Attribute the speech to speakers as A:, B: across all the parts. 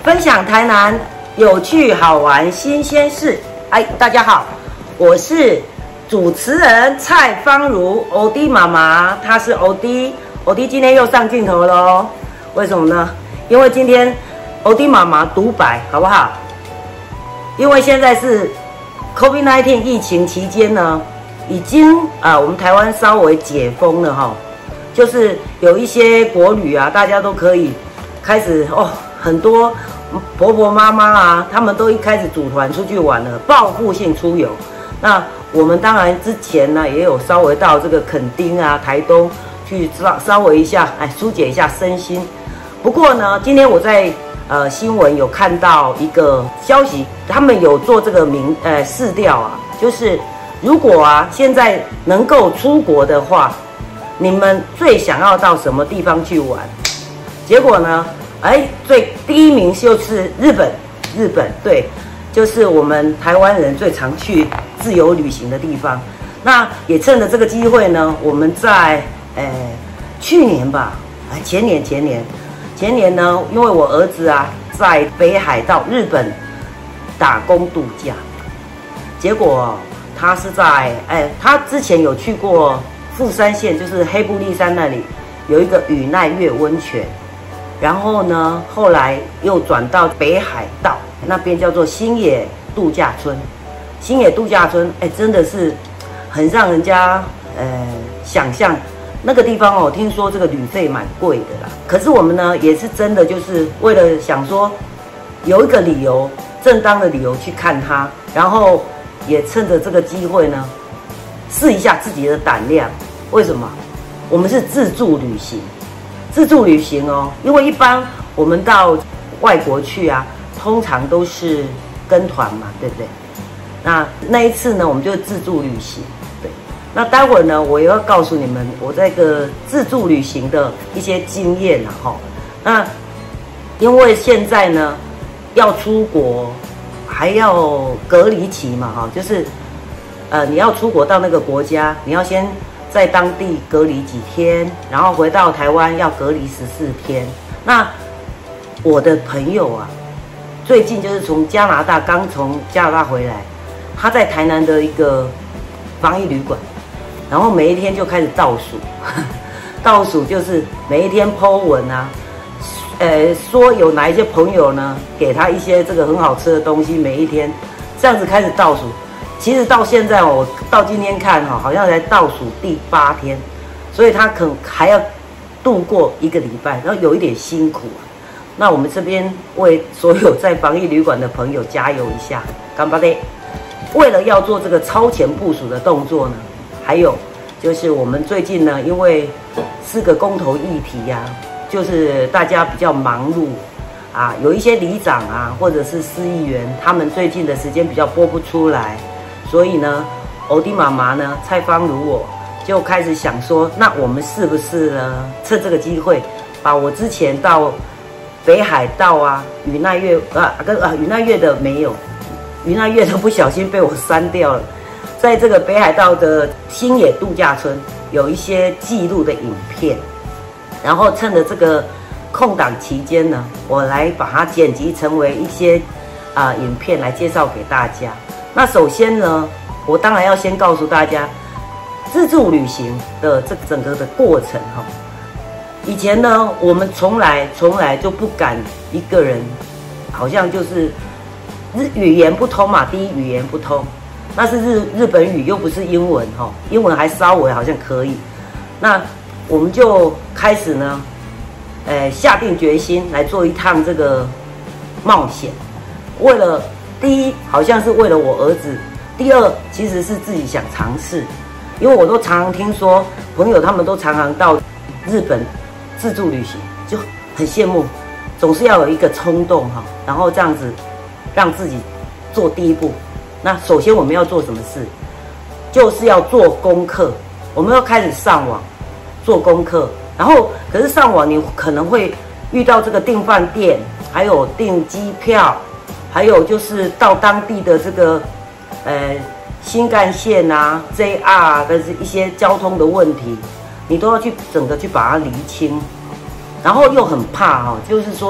A: 分享台南有趣好玩新鲜事。大家好，我是主持人蔡芳如，欧弟妈妈，她是欧弟今天又上镜头喽。为什么呢？因为今天欧弟妈妈独白，好不好？因为现在是 COVID-19 疫情期间呢，已经我们台湾稍微解封了哈，就是有一些国旅啊，大家都可以开始很多婆婆妈妈啊，他们都一开始组团出去玩了，报复性出游。那我们当然之前呢，也有稍微到这个垦丁啊、台东去稍微一下，疏解一下身心。不过呢，今天我在新闻有看到一个消息，他们有做这个市调啊，就是如果现在能够出国的话，你们最想要到什么地方去玩？结果呢，第一名就是日本，对，就是我们台湾人最常去自由旅行的地方。那也趁着这个机会呢，我们在去年吧，前年呢，因为我儿子在北海道日本打工度假，结果他是在他之前有去过富山县，就是黑部立山那里有一个宇奈月温泉。然后呢，后来又转到北海道那边，叫做星野度假村。星野度假村，真的是很让人家想象。那个地方听说这个旅费蛮贵的啦。可是我们呢，也是真的就是为了想说，有一个理由，正当的理由去看它，然后也趁着这个机会呢，试一下自己的胆量。为什么？我们是自助旅行。因为一般我们到外国去通常都是跟团嘛，对不对？那一次呢，我们就自助旅行，对。那待会儿呢，我也要告诉你们我这个自助旅行的一些经验那因为现在呢要出国还要隔离期嘛就是你要出国到那个国家，你要先在当地隔离几天，然后回到台湾要隔离14天。那我的朋友最近就是刚从加拿大回来，他在台南的一个防疫旅馆，然后每一天就开始倒数就是每一天 po 文说有哪一些朋友呢给他一些这个很好吃的东西，每一天这样子开始倒数。其实到现在我到今天看好像才倒数第8天，所以他可能还要度过1个礼拜，然后有一点辛苦那我们这边为所有在防疫旅馆的朋友加油一下，干巴爹！为了要做这个超前部署的动作呢，还有就是我们最近呢，因为4个公投议题就是大家比较忙碌有一些里长或者是市议员，他们最近的时间比较拨不出来。所以呢，欧弟妈妈呢，蔡芳如我就开始想说，那我们是不是呢，趁这个机会，把我之前到北海道宇奈月宇奈月的没有，宇奈月的不小心被我删掉了，在这个北海道的星野度假村有一些记录的影片，然后趁着这个空档期间呢，我来把它剪辑成为一些影片来介绍给大家。那首先呢，我当然要先告诉大家，自助旅行的这整个的过程以前呢，我们从来就不敢一个人，好像就是语言不通嘛，第一语言不通，那是日本语又不是英文英文还稍微好像可以，那我们就开始呢，下定决心来做一趟这个冒险，为了。第一，好像是为了我儿子；第二，其实是自己想尝试，因为我都常常听说朋友他们都常常到日本自助旅行，就很羡慕，总是要有一个冲动然后这样子让自己做第一步。那首先我们要做什么事？就是要做功课，我们要开始上网做功课，然后可是上网你可能会遇到这个订饭店，还有订机票。还有就是到当地的这个，新干线JR 的一些交通的问题，你都要去整个去把它厘清，然后又很怕就是说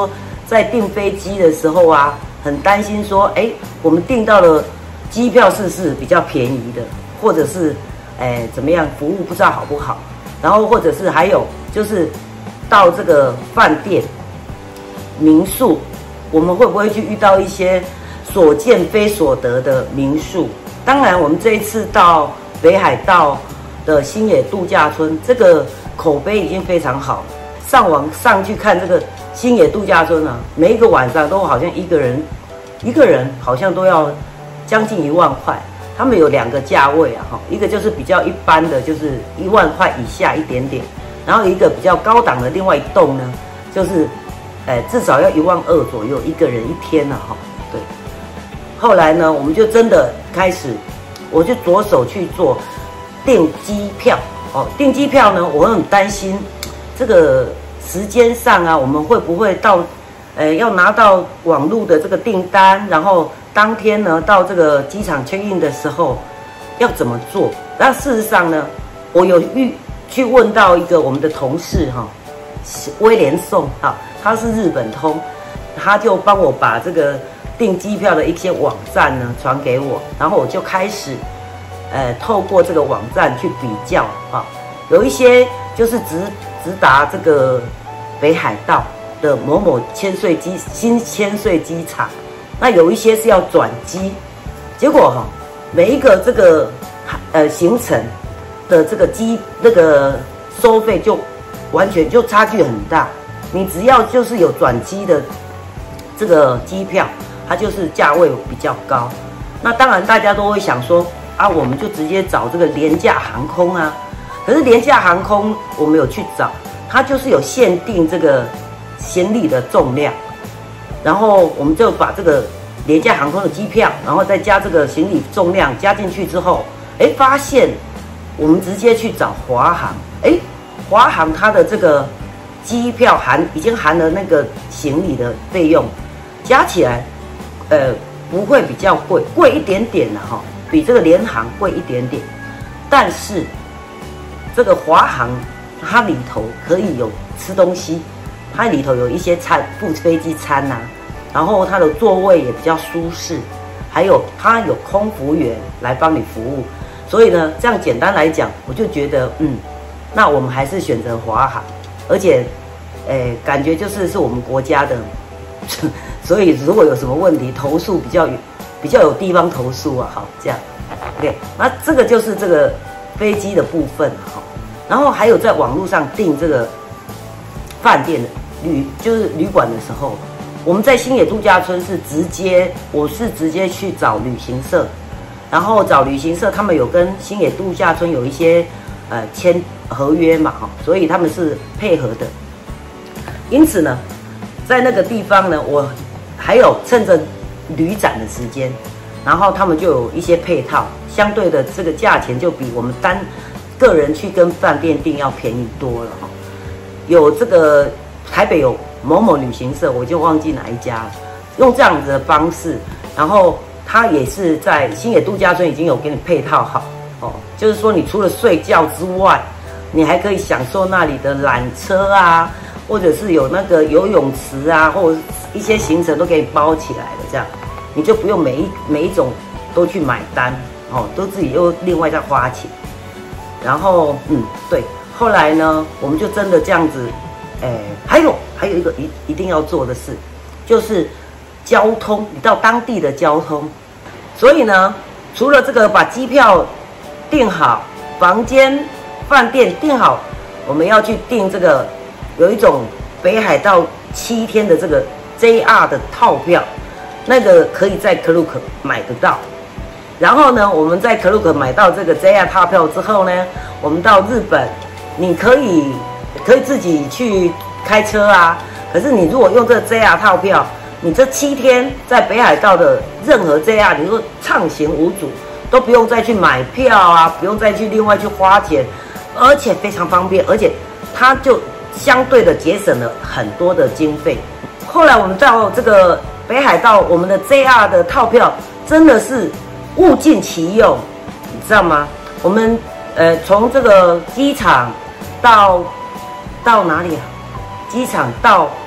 A: 在订飞机的时候啊，很担心说，哎，我们订到了机票是不是比较便宜的，或者是，怎么样，服务不知道好不好，然后或者是还有就是到这个饭店、民宿，我们会不会去遇到一些所见非所得的民宿？当然，我们这一次到北海道的星野度假村，这个口碑已经非常好了。上网上去看这个星野度假村啊，每一个晚上都好像一个人好像都要将近1万块。他们有2个价位啊，一个就是比较一般的，就是1万块以下一点点，然后一个比较高档的，另外一栋呢，就是至少要1万2左右一个人一天啊，对。后来呢，我们就真的开始，我就着手去做订机票哦。订机票呢，我很担心这个时间上啊，我们会不会到，要拿到网络的这个订单，然后当天呢到这个机场 check in 的时候要怎么做？那事实上呢，我有去问到一个我们的同事哈，威廉颂哈，他是日本通，他就帮我把这个订机票的一些网站呢传给我，然后我就开始透过这个网站去比较啊，有一些就是直达这个北海道的某某新千岁机场，那有一些是要转机，结果哈，每一个这个行程的这个收费就完全就差距很大。你只要就是有转机的这个机票，它就是价位比较高。那当然大家都会想说啊，我们就直接找这个廉价航空啊。可是廉价航空我们有去找，它就是有限定这个行李的重量，然后我们就把这个廉价航空的机票，然后再加这个行李重量加进去之后，发现我们直接去找华航，华航它的这个机票已经含了那个行李的费用，加起来，不会比较贵一点点啦哈，比这个联航贵一点点，但是这个华航它里头可以有吃东西，它里头有一些附飞机餐呐，然后它的座位也比较舒适，还有它有空服员来帮你服务，所以呢，这样简单来讲，我就觉得那我们还是选择华航，而且，感觉是我们国家的，所以如果有什么问题投诉比较有地方投诉啊，好这样 ，OK， 那这个就是这个飞机的部分哈，然后还有在网络上订这个饭店的就是旅馆的时候，我们在星野度假村我是直接去找旅行社，然后找旅行社，他们有跟星野度假村有一些签合约嘛哈，所以他们是配合的。因此呢，在那个地方呢，我还有趁着旅展的时间，然后他们就有一些配套，相对的这个价钱就比我们个人去跟饭店订要便宜多了哈。有这个台北有某某旅行社，我就忘记哪一家了，用这样子的方式，然后他也是在星野度假村已经有给你配套好哦，就是说你除了睡觉之外，你还可以享受那里的缆车啊，或者是有那个游泳池啊，或者一些行程都给你包起来了，这样你就不用每一种都去买单哦，都自己又另外再花钱。然后对，后来呢，我们就真的这样子，还有一个一定要做的事，就是交通，你到当地的交通。所以呢，除了这个把机票订好，房间、饭店订好，我们要去订这个有一种北海道7天的这个 JR 的套票，那个可以在 Klook 买得到。然后呢，我们在 Klook 买到这个 JR 套票之后呢，我们到日本，你可以自己去开车啊。可是你如果用这个 JR 套票，你这7天在北海道的任何 JR， 你说畅行无阻，都不用再去买票啊，不用再去另外去花钱，而且非常方便，而且它就相对的节省了很多的经费。后来我们到这个北海道，我们的 JR 的套票真的是物尽其用，你知道吗？我们从这个机场到哪里啊？机场到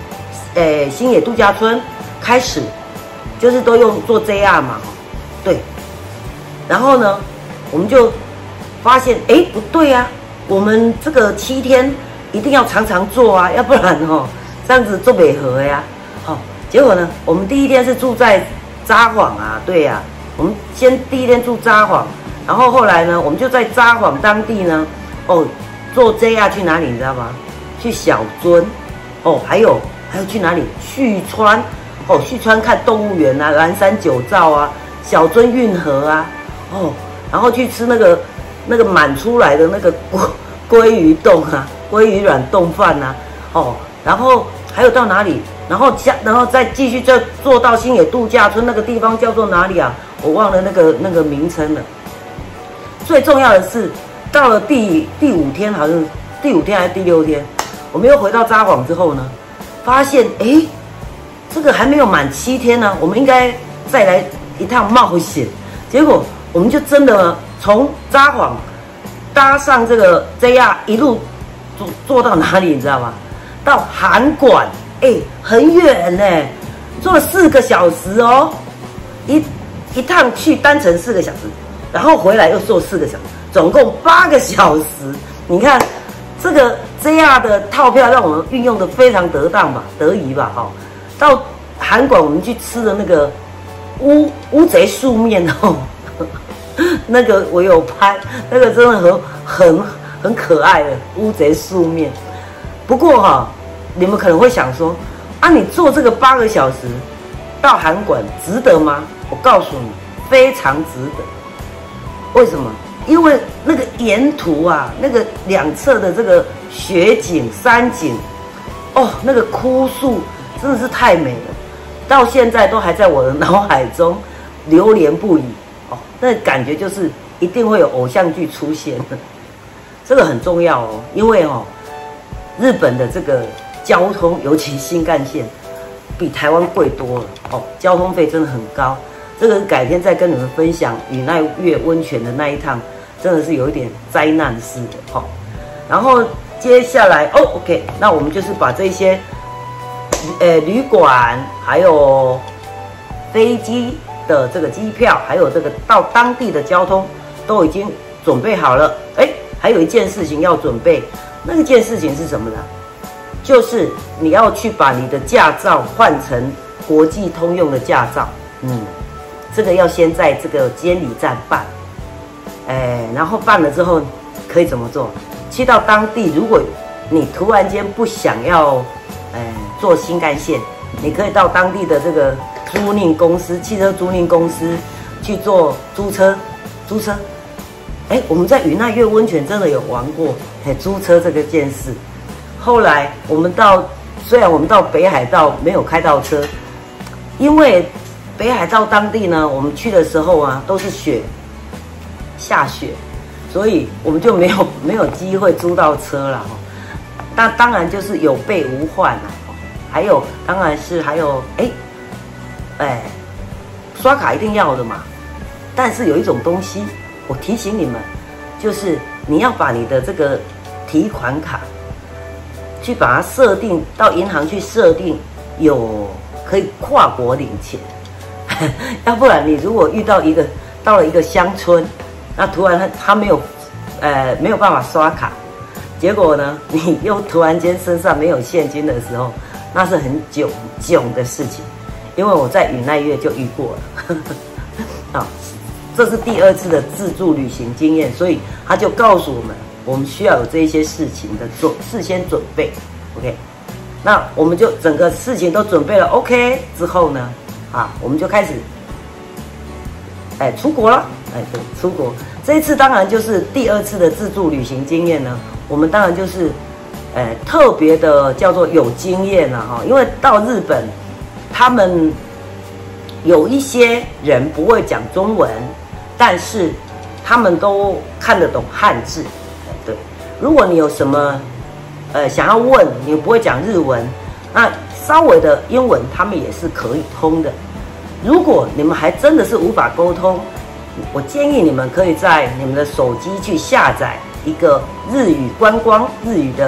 A: 星野度假村开始，就是都用做 JR 嘛，对。然后呢，我们就发现，哎，不对啊，我们这个7天一定要常常做啊，要不然这样子做不合呀。结果呢，我们第一天是住在札幌啊，对呀，我们先第一天住札幌，然后后来呢，我们就在札幌当地呢，坐 JR 去哪里你知道吗？去小樽，还有去哪里？旭川，旭川看动物园啊，蓝山酒造啊，小樽运河啊，然后去吃那个满出来的那个鲑鱼冻啊，鲑鱼软冻饭啊，然后还有到哪里？然后再继续再坐到星野度假村那个地方叫做哪里啊？我忘了那个名称了。最重要的是，到了第5天，好像第5天还是第6天，我们又回到札幌之后呢，发现这个还没有满7天呢，我们应该再来一趟冒险。结果我们就真的从札幌搭上这个 JR 一路坐到哪里，你知道吗？到函馆。很远呢，坐了4个小时哦，一趟去单程4个小时，然后回来又坐4个小时，总共8个小时。你看这个 JR 的套票让我们运用的非常得宜吧，到函馆我们去吃的那个乌贼素面那个我有拍，那个真的很可爱的乌贼素面。不过你们可能会想说，你坐这个8个小时到函馆值得吗？我告诉你，非常值得。为什么？因为那个沿途啊，那个两侧的这个雪景、山景，那个枯树真的是太美了，到现在都还在我的脑海中流连不已。那感觉就是一定会有偶像剧出现的，这个很重要哦，因为日本的这个交通，尤其新干线，比台湾贵多了交通费真的很高。这个改天再跟你们分享宇奈月温泉的那一趟，真的是有一点灾难式的然后接下来OK， 那我们就是把这些旅馆，还有飞机的这个机票，还有这个到当地的交通都已经准备好了。还有一件事情要准备，那件事情是什么呢？就是你要去把你的驾照换成国际通用的驾照。这个要先在这个监理站办。然后办了之后可以怎么做？去到当地，如果你突然间不想要坐新干线，你可以到当地的这个租赁公司、汽车租赁公司去做租车。我们在宇奈月温泉真的有玩过租车这个件事。后来虽然我们到北海道没有开到车，因为北海道当地呢，我们去的时候啊都是下雪，所以我们就没有机会租到车了但当然就是有备无患啦。还有当然是还有刷卡一定要的嘛。但是有一种东西我提醒你们，就是你要把你的这个提款卡去把它设定到银行去设定可以跨国领钱要不然你如果到了一个乡村，那突然他没有办法刷卡，结果呢你又突然间身上没有现金的时候，那是很囧的事情。因为我在宇奈月就遇过了这是第2次的自助旅行经验，所以他就告诉我们需要有这一些事情的事先准备。 OK， 那我们就整个事情都准备了 OK 之后呢，我们就开始出国了。对，出国。这一次当然就是第2次的自助旅行经验呢，我们当然就是特别的叫做有经验了因为到日本，他们有一些人不会讲中文，但是他们都看得懂汉字。对，如果你有什么想要问，你不会讲日文，那稍微的英文他们也是可以通的。如果你们还真的是无法沟通，我建议你们可以在你们的手机去下载一个日语观光日语的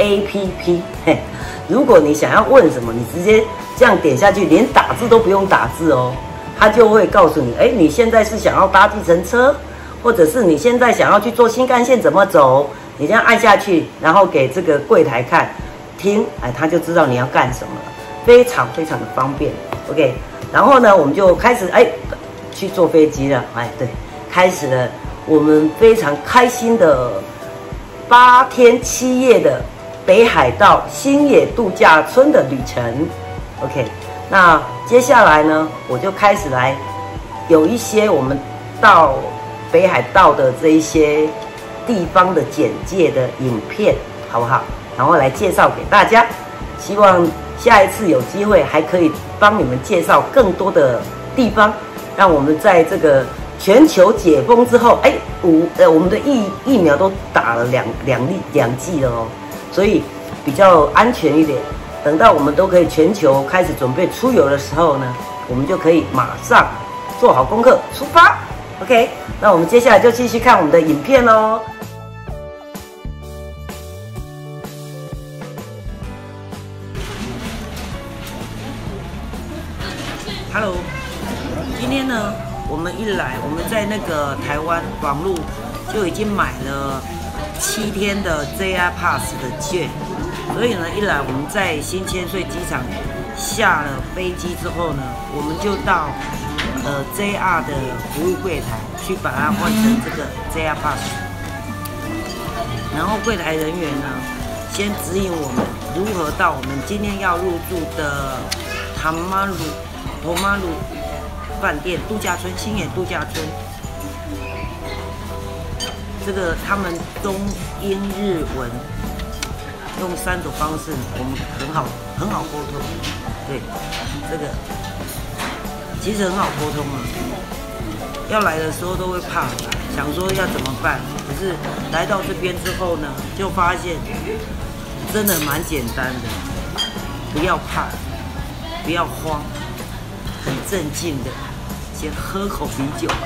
A: APP。嘿，如果你想要问什么，你直接这样点下去，连打字都不用打字哦，它就会告诉你，你现在是想要搭计程车，或者是你现在想要去坐新干线怎么走，你这样按下去，然后给这个柜台看，听，他就知道你要干什么了，非常非常的方便。OK， 然后呢，我们就开始去坐飞机了，对，开始了我们非常开心的8天7夜的北海道星野度假村的旅程。OK， 那接下来呢，我就开始来有一些我们到北海道的这一些地方的简介的影片，好不好？然后来介绍给大家，希望下一次有机会还可以帮你们介绍更多的地方，让我们在这个全球解封之后，我们的疫苗都打了两剂了哦，所以比较安全一点。等到我们都可以全球开始准备出游的时候呢，我们就可以马上做好功课出发。OK， 那我们接下来就继续看我们的影片喽。Hello， 今天呢，我们一来，我们在那个台湾网路就已经买了7天的 JR Pass 的券，所以呢，一来我们在新千岁机场下了飞机之后呢，我们就到JR 的服务柜台去把它换成这个 JR Pass， 然后柜台人员呢，先指引我们如何到我们今天要入住的托马鲁饭店度假村星野度假村。这个他们中英日文用3种方式，我们很好沟通。对，这个其实很好沟通啊。要来的时候都会怕，想说要怎么办，可是来到这边之后呢，就发现真的蛮简单的。不要怕，不要慌，很镇静的，先喝口啤酒吧。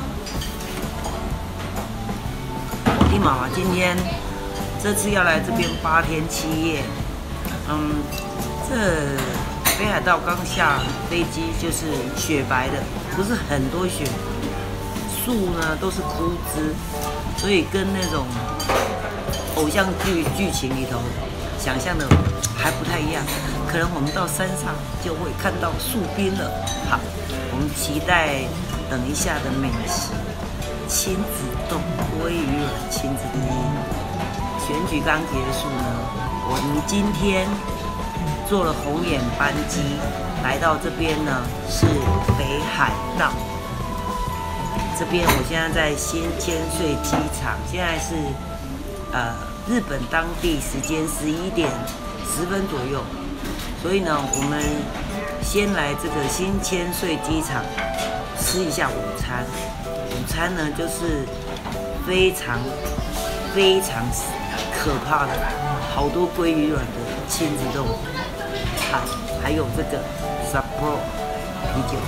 A: 我的妈妈今天这次要来这边8天7夜，这北海道刚下飞机就是雪白的，不是很多雪，树呢都是枯枝，所以跟那种偶像剧情里头想象的还不太一样，可能我们到山上就会看到树冰了。好，我们期待等一下的美食，亲子冻鲑鱼卵亲子第一。选举刚结束呢，我们今天坐了红眼班机来到这边呢，是北海道。这边我现在在新千岁机场，现在是日本当地时间11点10分左右，所以呢，我们先来这个新千岁机场吃一下午餐。午餐呢，就是非常可怕的，好多鲑鱼卵的亲子冻，还有这个 Sapporo 啤酒。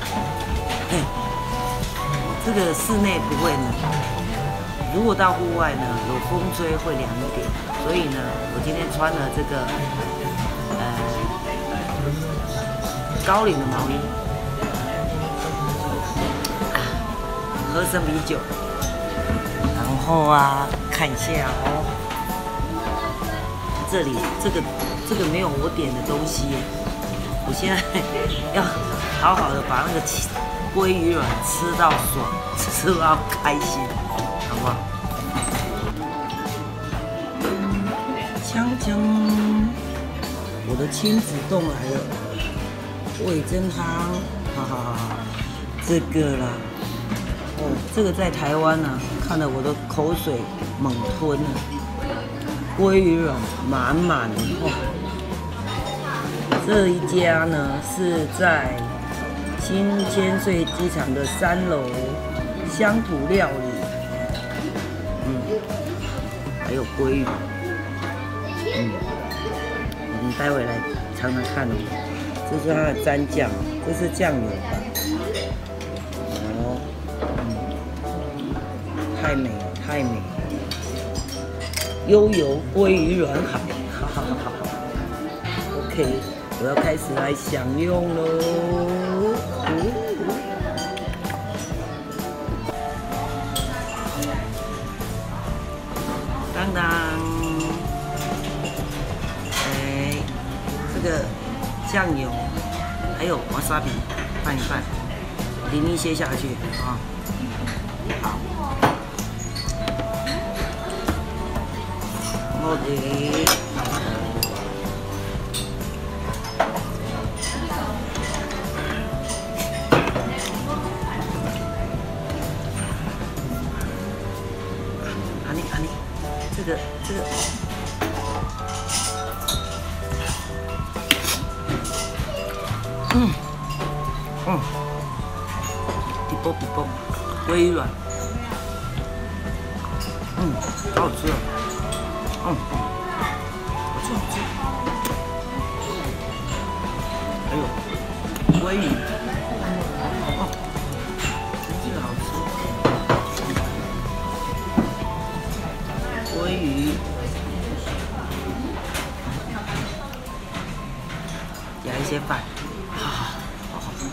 A: 这个室内不会冷，如果到户外呢，有风吹会凉一点。所以呢，我今天穿了这个高领的毛衣，喝生啤酒，然后看一下哦，这里这个没有我点的东西，我现在要好好的把那个鲑鱼卵吃到爽，吃到开心，好不好？锵锵，我的亲子冻来了，味噌汤，好，这个啦，这个在台湾啊，看得我的口水猛吞了，鲑鱼卵满满的。这一家呢是在新千岁机场的3楼乡土料理，还有鲑鱼，我们待会来尝尝看哦。这是它的蘸酱，这是酱油吧？太美了，太美了！ 悠游鲑鱼软海，哈哈哈哈 OK， 我要开始来享用喽。当当，这个酱油还有瓦萨比拌一拌，淋一些下去啊。好。 我的，安妮，这个，比波，鲑鱼软，好好吃啊。 好吃。还有鲑鱼，真是好吃。鲑鱼加一些饭，好好吃。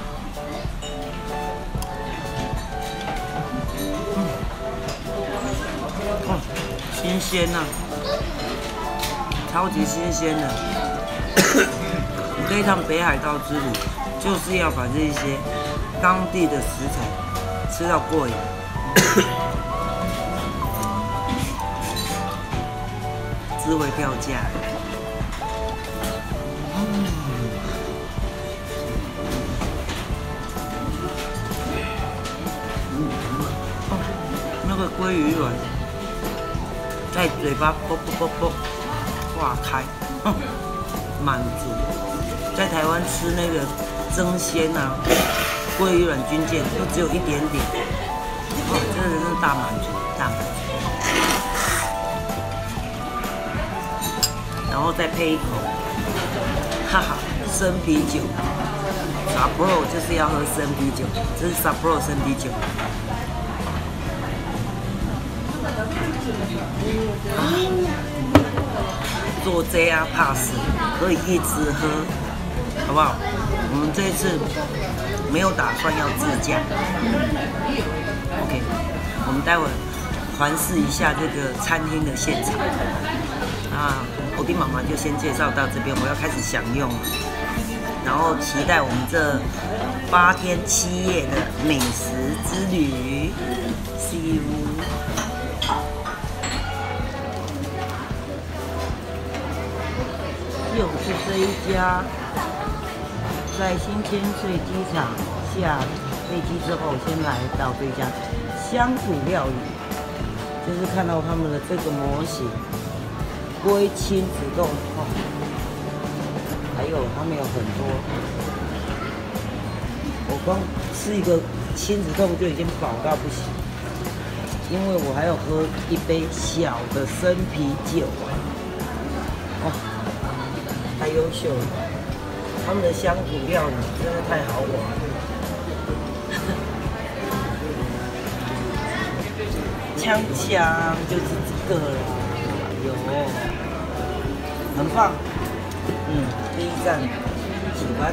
A: 新鲜呐、超级新鲜的。这一趟北海道之旅，就是要把这些当地的食材吃到过瘾。值回票价。那个鲑鱼卵。 在嘴巴啵化开，满足。在台湾吃那个蒸鲜啊，鲑鱼卵军舰就只有一点点，这个真是大满足，大满足。然后再配一口，哈哈，生啤酒。Sapporo 就是要喝生啤酒，这是 Sapporo 生啤酒。 做 JR Pass 可以一直喝，好不好？我们这一次没有打算要自驾。OK， 我们待会环视一下这个餐厅的现场。欧弟妈妈就先介绍到这边，我要开始享用了。然后期待我们这8天7夜的美食之旅。See you。 又是这一家，在新千岁机场下飞机之后，先来到这家乡土料理，就是看到他们的这个模型龟亲子冻哦，还有他们有很多，我光吃一个亲子冻就已经饱到不行，因为我还要喝一杯小的生啤酒哦。 太优秀了，他们的乡土料理真的太好玩了。锵锵就是这个了，有，很棒。第一站喜欢。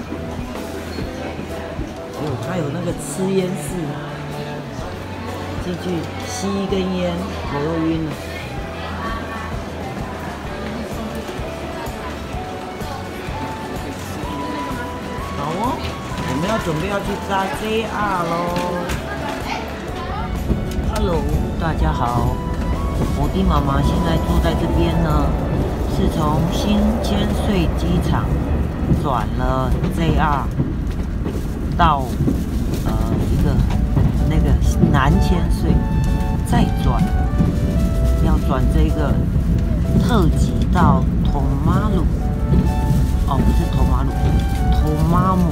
A: 还有那个吃烟室，进去吸一根烟，头都晕了。 我们要准备要去搭 JR 咯。Hello， 大家好，我的妈妈现在坐在这边呢，是从新千岁机场转了 JR 到一个那个南千岁，再要转这个特急到托马鲁，哦，不是托马鲁，托马姆。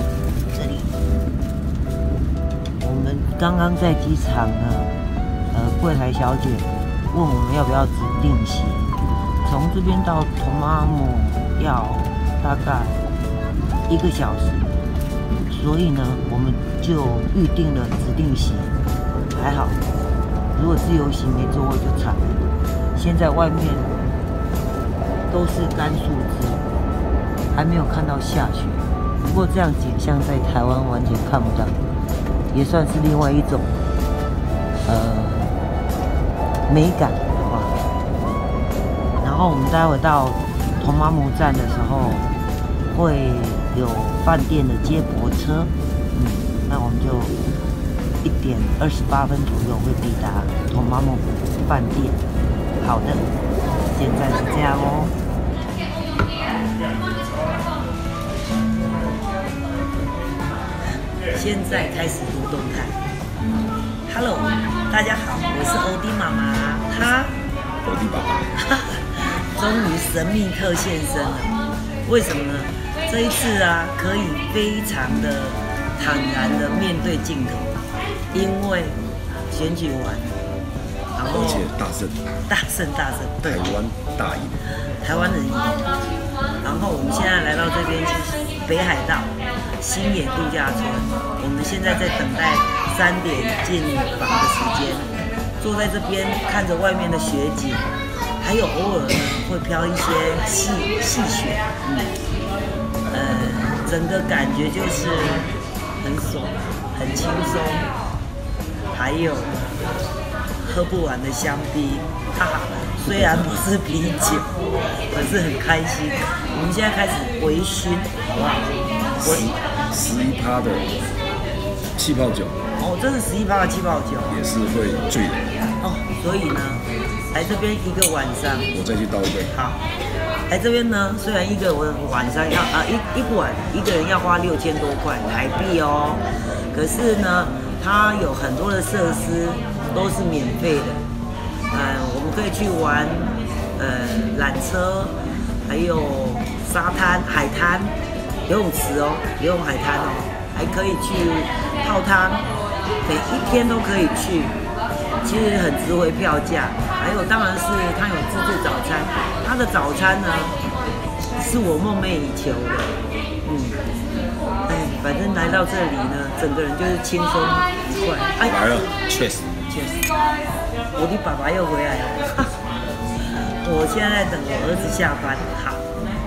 A: 我们刚刚在机场呢，柜台小姐问我们要不要指定席，从这边到托马姆要大概1个小时，所以呢，我们就预定了指定席，还好，如果自由席没座位就惨了。 现在外面都是干树枝，还没有看到下雪。不过这样景象在台湾完全看不到，也算是另外一种美感的话。然后我们待会到同妈姆站的时候，会有饭店的接驳车，那我们就1点28分左右会抵达同妈姆饭店。好的，现在是这样哦。现在开始读动态。Hello， 大家好，我是欧弟妈妈，
B: 欧弟爸爸，
A: 终于神秘客现身了。为什么呢？这一次啊，可以非常的坦然的面对镜头，因为选举完，然后
B: 而且大胜，
A: 对，
B: 台湾大赢，
A: 台湾人赢。然后我们现在来到这边就是北海道新野度假村，我们现在在等待3点进房的时间，坐在这边看着外面的雪景，还有偶尔呢会飘一些细雪，整个感觉就是很爽，很轻松，还有喝不完的香槟，哈哈，虽然不是啤酒，可是很开心。我们现在开始微醺，好不好
B: ？11%的气泡酒，
A: 哦，这是11%的气泡酒，
B: 也是会醉人
A: 哦。所以呢，来这边1个晚上，
B: 我再去倒一杯。
A: 好，来这边呢，虽然1个晚上要一晚1个人要花6000多块台币哦，可是呢，它有很多的设施都是免费的，我们可以去玩缆车，还有沙滩、海滩、游泳池哦，游泳海滩哦，还可以去泡汤，每一天都可以去，其实很值回票价。还有当然是它有自助早餐，它的早餐呢是我梦寐以求的，反正来到这里呢，整个人就是轻松愉快。
B: 来了 ，Cheers，
A: 我的爸爸又回来了，我现在在等我儿子下班。好，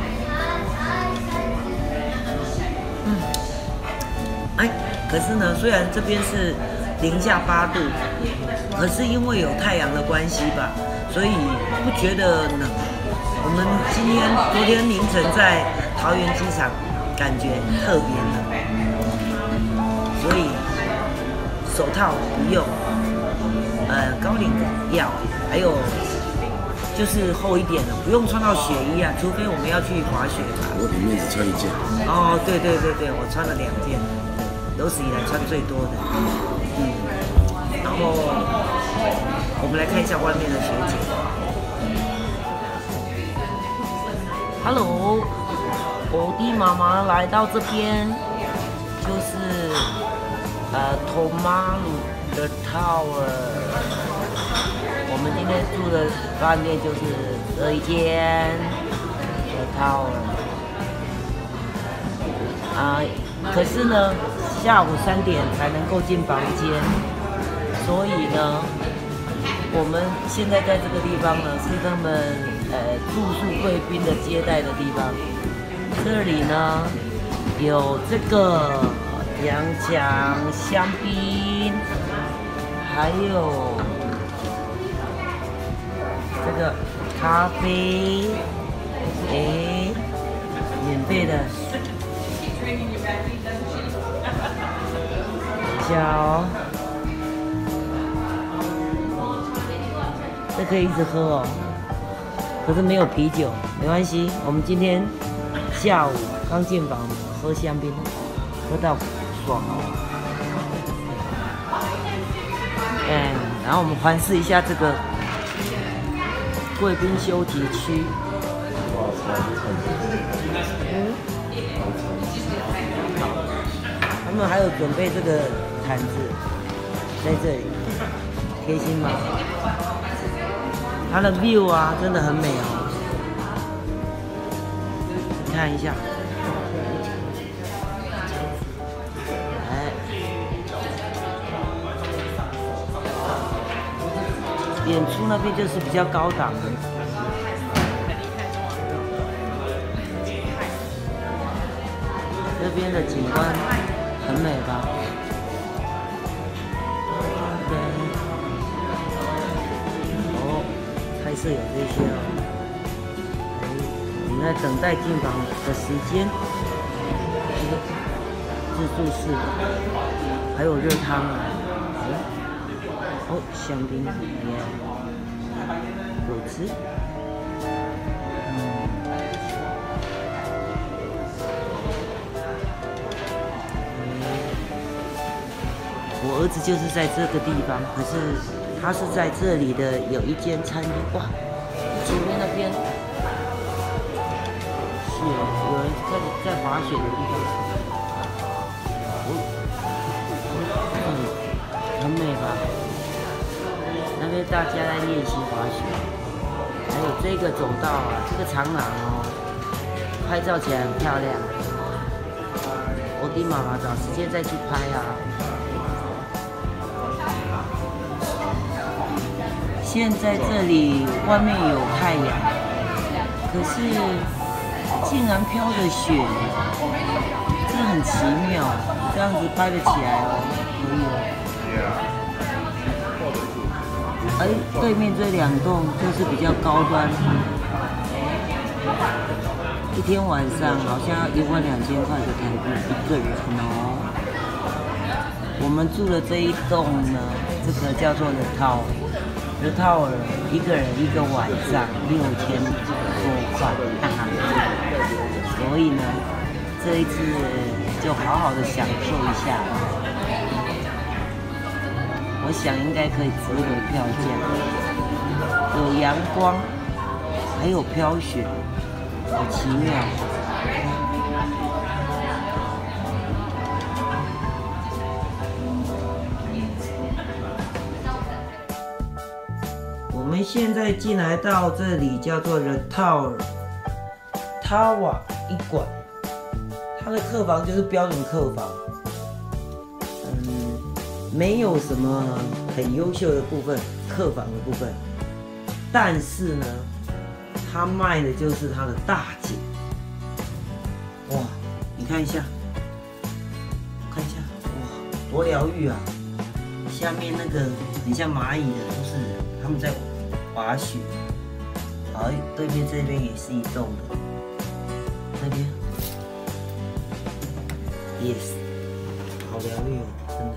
A: 可是呢，虽然这边是零下8度，可是因为有太阳的关系吧，所以不觉得冷。我们昨天凌晨在桃园机场，感觉特别冷，所以手套不用，高领要，还有就是厚一点的，不用穿到雪衣啊，除非我们要去滑雪吧。
B: 我里面只穿1件。
A: 哦，对，我穿了2件，有史以来穿最多的。然后我们来看一下外面的雪景。Hello， 我的妈妈来到这边，就是Tomalu的 Tower。我们今天住的饭店就是这一间的 Tower。可是呢，下午3点才能够进房间，所以呢，我们现在在这个地方呢，是他们住宿贵宾的接待的地方。这里呢有这个洋枪香槟，还有这个咖啡，免费的。等一下哦，这可以一直喝哦，可是没有啤酒，没关系。我们今天下午刚进房，喝香槟，喝到爽哦。然后我们环视一下这个贵宾休息区。他们还有准备这个毯子在这里，贴心吗？它的 view 啊，真的很美哦。你看一下， 演出那边就是比较高档的。这边的景观很美吧？哦，菜色有这些哦。你在等待进房的时间，自助式的，还有热汤啊。哦，香槟耶，果汁。我儿子就是在这个地方，可是他是在这里的有一间餐厅，哇，前面那边是有人在滑雪的地方，很美吧？那边大家在练习滑雪，还有这个走道啊，这个长廊哦，拍照起来很漂亮。我跟妈妈找时间再去拍啊。现在这里外面有太阳，可是竟然飘着雪，这很奇妙。这样子拍得起来哦，可以哦。哎，对面这两栋就是比较高端，一天晚上好像要12000块的台币一个人哦。我们住的这一栋呢，这个叫做The Tower，一个人一个晚上6000多块，所以呢，这一次就好好的享受一下，我想应该可以值回票价。有阳光，还有飘雪，好奇妙。我们现在进来到这里叫做 The Tower 一馆，它的客房就是标准客房，没有什么很优秀的部分，客房的部分，但是呢，它卖的就是它的大景。哇，你看一下，看一下，哇，多疗愈啊！下面那个很像蚂蚁的都是人，他们在滑雪。好，对面这边也是一栋的，那边 ，yes， 好疗愈哦，真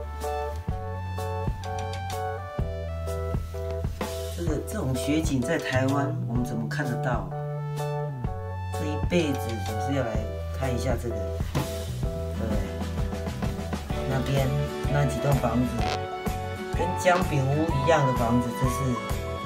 A: 的。这种雪景在台湾我们怎么看得到？这一辈子总是要来看一下这个，对不对？那边那几栋房子，跟姜饼屋一样的房子，这是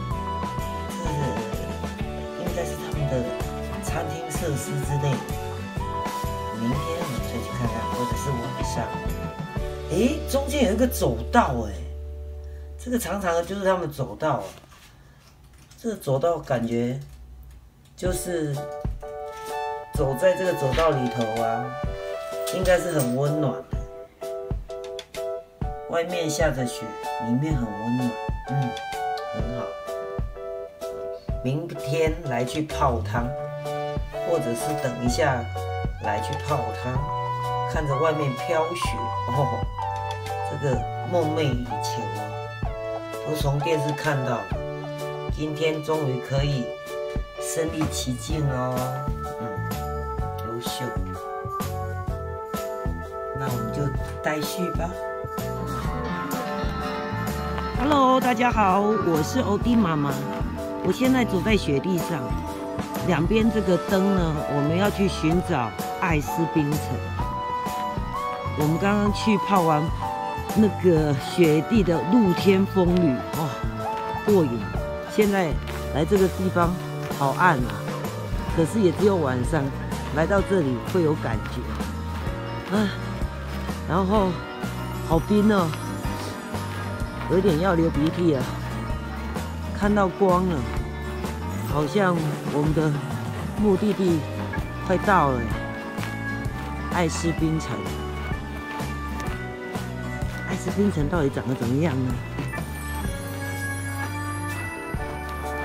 A: 应该是他们的餐厅设施之类的。明天我们再去看看，或者是晚上。诶，中间有一个走道，诶，这个长长的就是他们走道啊。这个走道感觉就是走在这个走道里头啊，应该是很温暖的。外面下着雪，里面很温暖，很好。明天来去泡汤，或者是等一下来去泡汤，看着外面飘雪哦，这个梦寐以求哦，都从电视看到的。今天终于可以身临其境哦，优秀。那我们就待续吧。Hello， 大家好，我是欧弟妈妈。我现在走在雪地上，两边这个灯呢，我们要去寻找艾斯冰城。我们刚刚去泡完那个雪地的露天风吕，哇，过瘾。现在来这个地方好暗啊，可是也只有晚上来到这里会有感觉啊。然后好冰哦，有点要流鼻涕了。看到光了，好像我们的目的地快到了。艾斯冰城，艾斯冰城到底长得怎么样呢？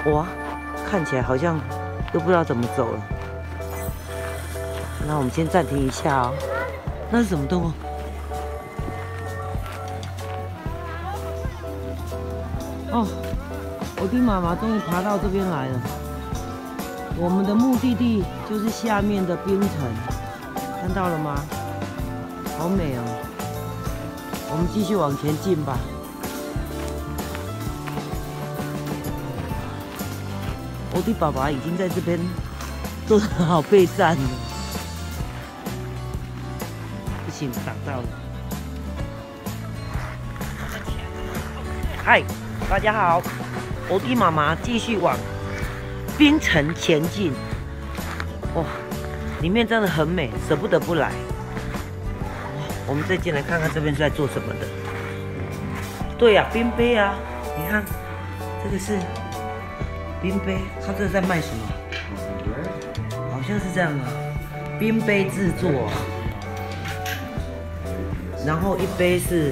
A: 哇，看起来好像都不知道怎么走了。那我们先暂停一下哦。那是什么动物？哦，我的妈妈终于爬到这边来了。我们的目的地就是下面的冰城，看到了吗？好美哦！我们继续往前进吧。我的爸爸已经在这边做得好备战了。不行，挡到了。嗨，大家好，我的妈妈继续往冰城前进。哇，里面真的很美，舍不得不来。我们再进来看看这边是在做什么的。对呀、冰杯啊，你看，这个是冰杯，它这是在卖什么？好像是这样啊，冰杯制作，然后一杯是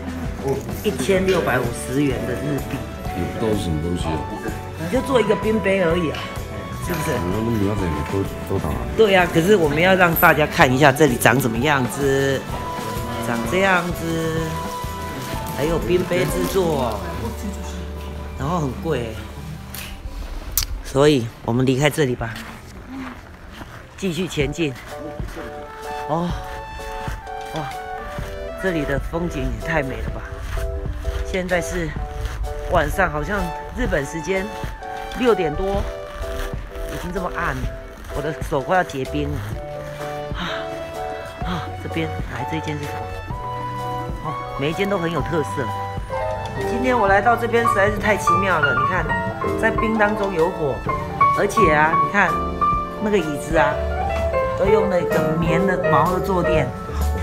A: 1650元的日币。
B: 都是什么东西啊？
A: 你就做一个冰杯而已啊，是不是？
B: 那你要怎么都打？
A: 对呀、可是我们要让大家看一下这里长什么样子，长这样子，还有冰杯制作，然后很贵，所以我们离开这里吧，继续前进。哦，哇，这里的风景也太美了吧！现在是晚上，好像日本时间6点多，已经这么暗了，我的手快要结冰了。这边来这一间是什么？哦，每一间都很有特色。今天我来到这边实在是太奇妙了，你看，在冰当中有火，而且啊，你看那个椅子啊，都用那个棉的毛的坐垫，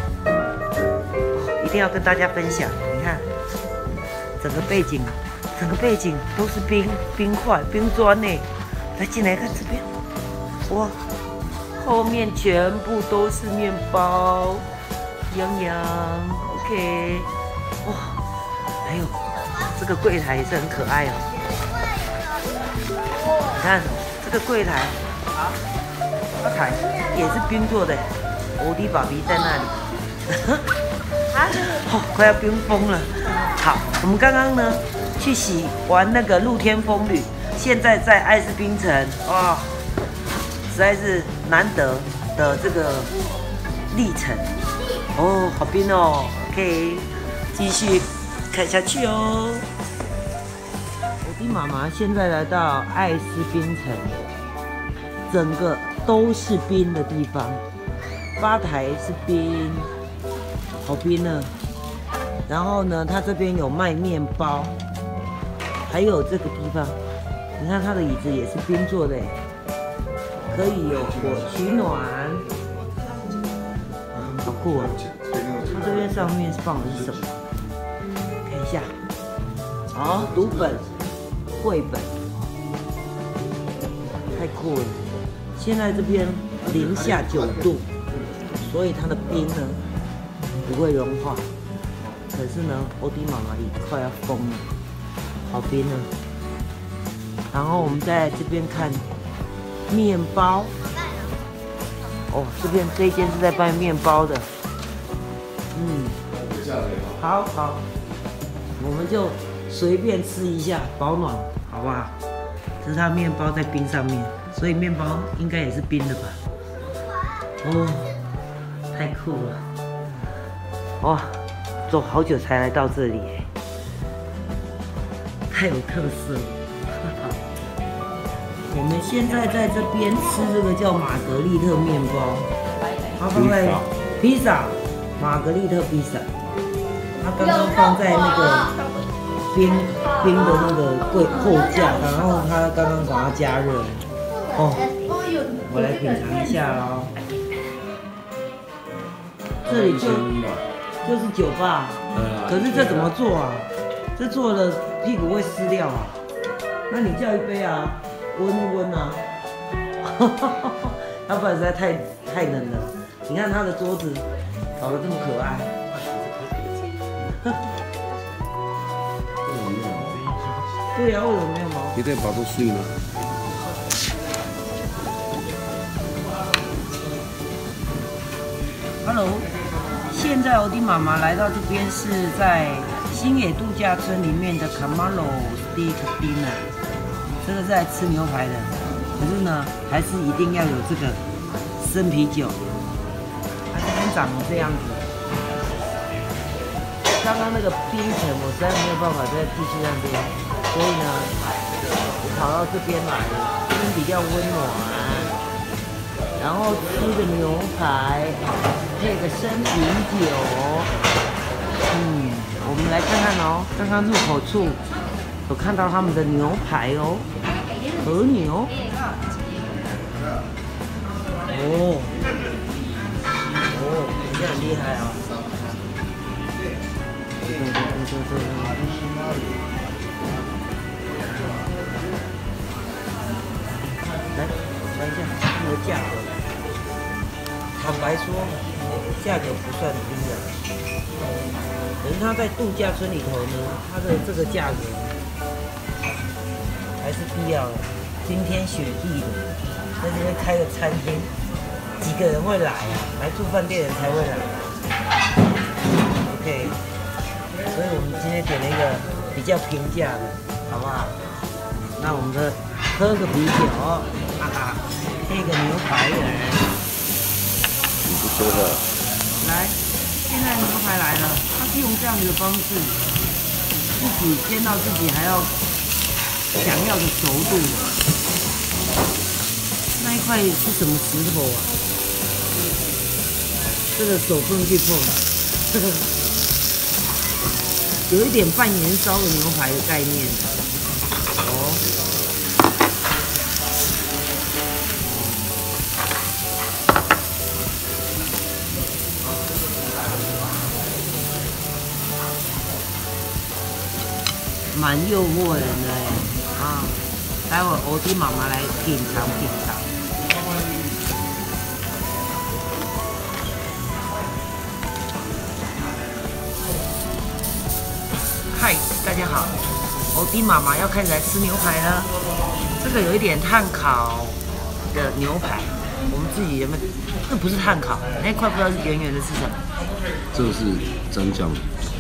A: 一定要跟大家分享。你看，整个背景都是冰块、冰砖呢。来，进来看这边，哇！后面全部都是面包，洋，OK， 哇，还有这个柜台也是很可爱哦。你看这个柜台，吧台也是冰做的，我的爸比在那里，哦，快要冰封了。好，我们刚刚呢去玩那个露天风吕，现在在爱斯冰城，哇！实在是难得的这个历程哦，好冰哦 ，OK， 继续看下去哦。我的妈妈现在来到爱斯冰城，整个都是冰的地方，吧台是冰，好冰呢。然后呢，它这边有卖面包，还有这个地方，你看它的椅子也是冰做的哎。可以有火取暖，好酷啊！它这边上面放的是什么？看一下，好，读本、绘本，太酷了！现在这边零下9度，所以它的冰呢不会融化。可是呢，我的妈妈也快要疯了，好冰啊！然后我们在这边看。面包，哦，这一间是在卖面包的，好，我们就随便吃一下，保暖，好不好？这是它面包在冰上面，所以面包应该也是冰的吧？哦，太酷了！哇，走好久才来到这里，太有特色了。我们现在在这边吃这个叫玛格丽特面包，它放在披萨，玛格丽特披萨，它刚刚放在那个冰的那个后架，然后它刚刚把它加热。哦，我来品尝一下哦。这里就是酒吧，可是这怎么做啊？这做了屁股会湿掉啊？那你叫一杯啊？温一温啊，要不然实在太冷了。你看他的桌子搞得这么可爱，对呀、为什么没有毛
B: 你得把它碎呢。
A: Hello， 现在欧弟妈妈来到这边是在新野度假村里面的 Camaro Steak Dinner， 这个是来吃牛排的，可是呢，还是一定要有这个生啤酒。它这边长成这样子。刚刚那个冰层我实在没有办法再继续那边，所以呢，我跑到这边来，这边比较温暖。然后吃个牛排，配个生啤酒。我们来看看哦，刚刚入口处有看到他们的牛排哦，和牛。这样很厉害啊！来，我看一下这个价格。坦白说，价格不算低啊。可是它在度假村里头呢，它的这个价格还是必要的。冰天雪地的，在这边开个餐厅，几个人会来啊？来住饭店的人才会来。OK， 所以我们今天点了一个比较平价的，好不好？那我们的喝个啤酒，配个牛排人。
B: 你不说话。
A: 来，现在牛排来了，它是用这样的方式，自己煎到自己还要想要的熟度。那一块是什么石头啊？这个手不能去碰。这个有一点半燃烧的牛排的概念。蛮诱惑人的啊！待会欧弟妈妈来品尝品尝。嗨，大家好，欧弟妈妈要开始来吃牛排了。这个有一点炭烤的牛排，我们自己有没有？那不是炭烤，那块不知道是圆圆的是什么？
B: 这是蘸酱。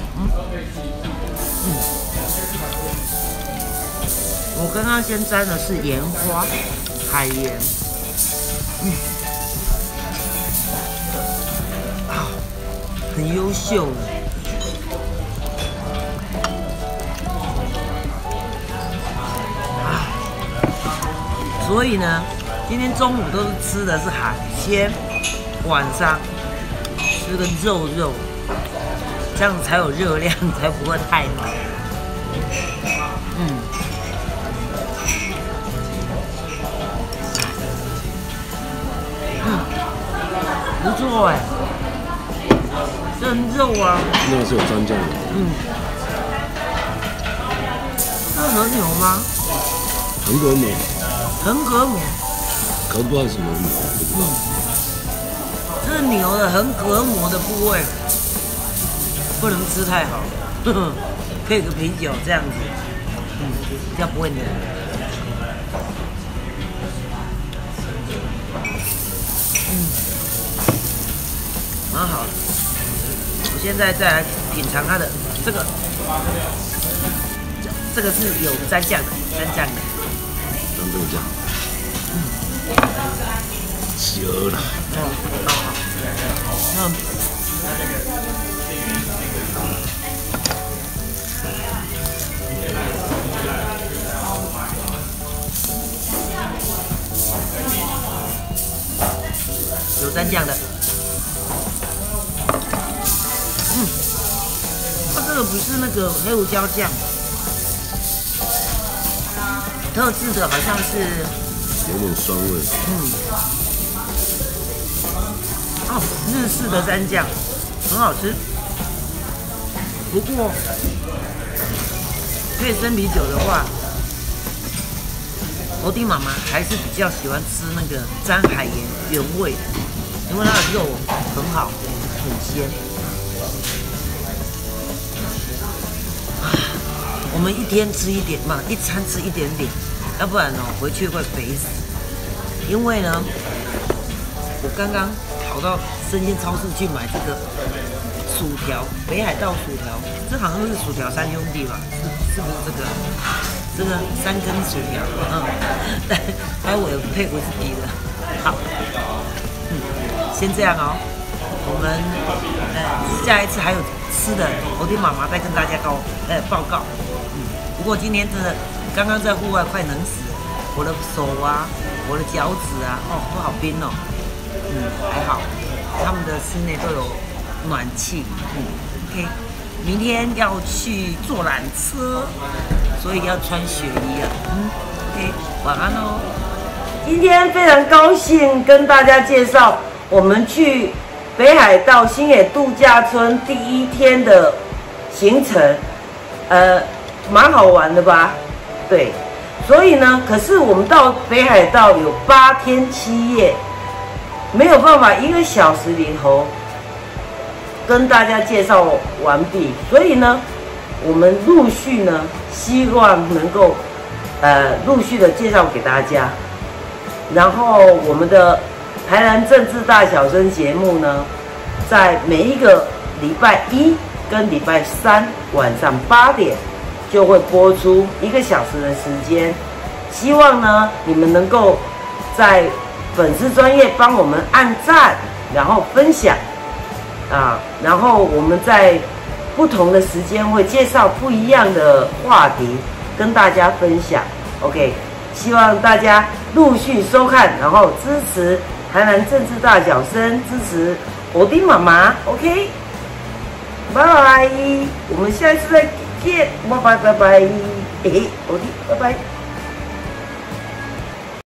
A: 我刚刚先沾的是盐花，海盐，很优秀。所以呢，今天中午都是吃的是海鲜，晚上吃个肉，这样子才有热量，才不会太满。不错哎，这肉啊，
B: 那个是有蘸酱的。
A: 这是和牛吗？
B: 横膈膜。
A: 横膈膜。
B: 可不知道是什么牛。
A: 这是牛的横膈膜的部位，不能吃太好，配个啤酒这样子，比较不会黏。蛮好的。我现在再来品尝它的这个，这个是有蘸酱的，蘸酱的。
B: 蘸这个酱。行了。
A: 有蘸酱的。它这个不是那个黑胡椒酱，特制的好像是
B: 有点酸味。
A: 日式的蘸酱很好吃，不过配生啤酒的话，欧弟妈妈还是比较喜欢吃那个沾海盐原味的，因为它的肉很好，很鲜。我们一天吃一点嘛，一餐吃一点点， 要不然哦回去会肥死。因为呢，我刚刚跑到生鲜超市去买这个薯条，北海道薯条，这好像是薯条三兄弟吧？是不是这个？这个3根薯条，还有我有配威士忌的。好，先这样哦。我们下一次还有吃的，我的妈妈再跟大家报告。不过今天真的刚刚在户外快冷死了，我的手啊，我的脚趾啊，都好冰哦。还好，他们的室内都有暖气。OK， 明天要去坐缆车，所以要穿雪衣了。OK， 晚安哦。今天非常高兴跟大家介绍我们去北海道星野度假村第1天的行程，蛮好玩的吧？对，所以呢，可是我们到北海道有8天7夜，没有办法1个小时里头跟大家介绍完毕，所以呢，我们陆续呢，希望能够陆续的介绍给大家。然后我们的台南政治大小声节目呢，在每一个礼拜1跟礼拜3晚上8点就会播出1个小时的时间。希望呢，你们能够在粉丝专页帮我们按赞，然后分享然后我们在不同的时间会介绍不一样的话题跟大家分享。OK， 希望大家陆续收看，然后支持台南政治大小声，支持我的妈妈。OK， 拜拜，我们下一次再见，拜拜，我的拜拜。